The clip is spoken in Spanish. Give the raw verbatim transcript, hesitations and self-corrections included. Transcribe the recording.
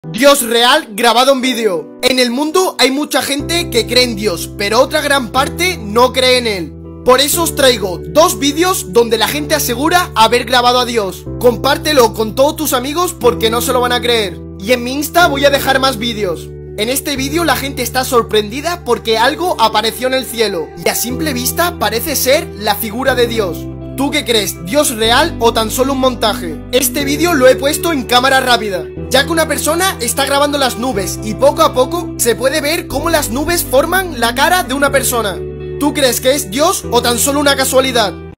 Dios real grabado en vídeo. En el mundo hay mucha gente que cree en Dios, pero otra gran parte no cree en él. Por eso os traigo dos vídeos donde la gente asegura haber grabado a Dios. Compártelo con todos tus amigos porque no se lo van a creer. Y en mi Insta voy a dejar más vídeos. En este vídeo la gente está sorprendida porque algo apareció en el cielo y a simple vista parece ser la figura de Dios. ¿Tú qué crees? ¿Dios real o tan solo un montaje? Este vídeo lo he puesto en cámara rápida, ya que una persona está grabando las nubes y poco a poco se puede ver cómo las nubes forman la cara de una persona. ¿Tú crees que es Dios o tan solo una casualidad?